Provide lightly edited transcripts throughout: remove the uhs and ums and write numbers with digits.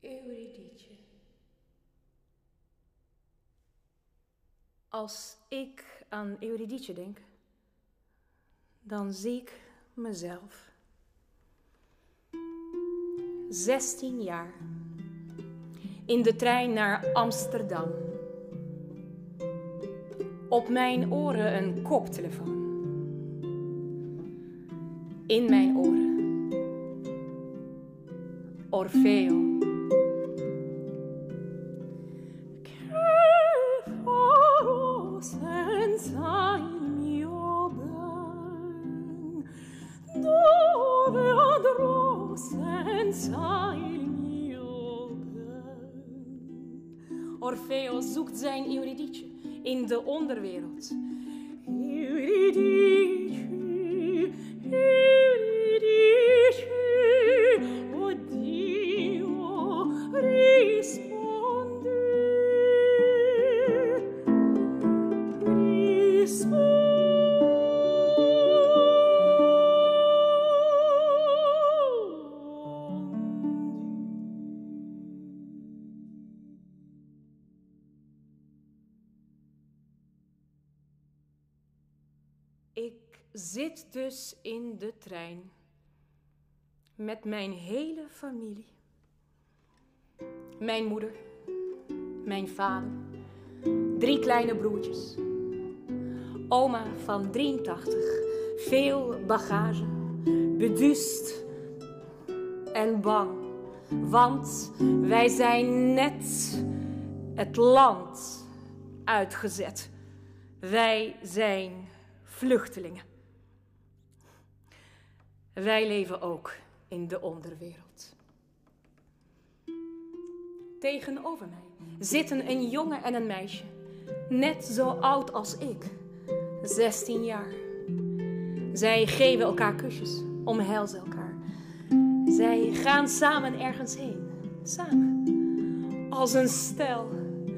Eurydice. Als ik aan Eurydice denk, dan zie ik mezelf. 16 jaar. In de trein naar Amsterdam. Op mijn oren een koptelefoon. In mijn oren Orfeo. Che farò senza il mio ben? Dove andrò senza il mio ben? Orfeo zoekt zijn Eurydice in de onderwereld. Eurydice, Eurydice, oh Dio, rispondi, rispondi. Ik zit dus in de trein met mijn hele familie. Mijn moeder, mijn vader, 3 kleine broertjes. Oma van 83, veel bagage, beduust en bang. Want wij zijn net het land uitgezet. Wij zijn vluchtelingen. Wij leven ook in de onderwereld. Tegenover mij zitten een jongen en een meisje, net zo oud als ik, 16 jaar. Zij geven elkaar kusjes, omhelzen elkaar. Zij gaan samen ergens heen, samen, als een stel.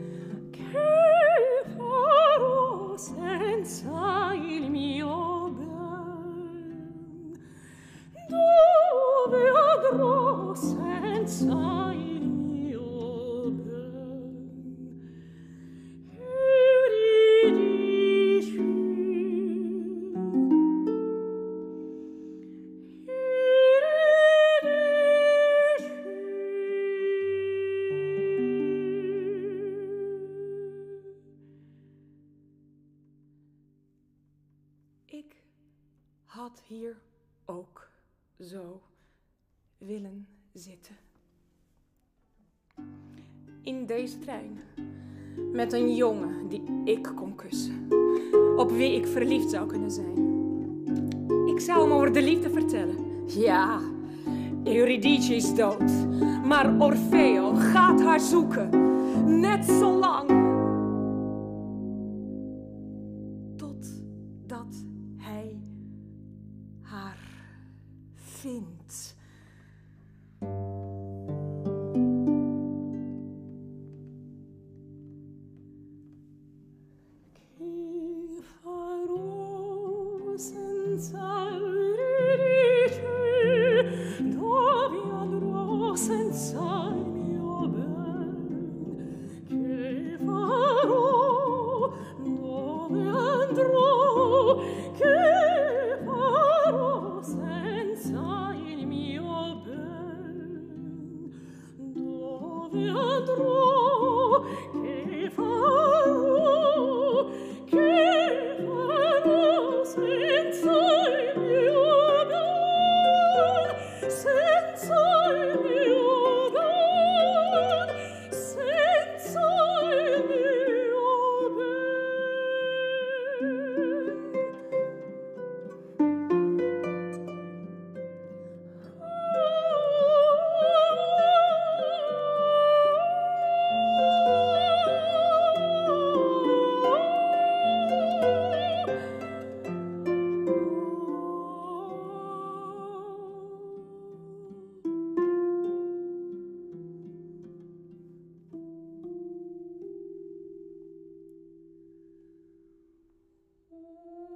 Che farò senza il mio ben? Dove andrò senza il mio ben? Eurydice, ik had hier ook zo willen zitten. In deze trein. Met een jongen die ik kon kussen. Op wie ik verliefd zou kunnen zijn. Ik zou hem over de liefde vertellen. Ja, Eurydice is dood. Maar Orfeo gaat haar zoeken. Net zo lang. Totdat hij haar vindt. Che farò senza Eurydice? Dove andrò senza il mio ben? Che farò? Dove andrò? Che farò senza il mio ben? Dove andrò? Che farò? Che farò senza il mio ben? Senza il mio ben? Senza il mio ben?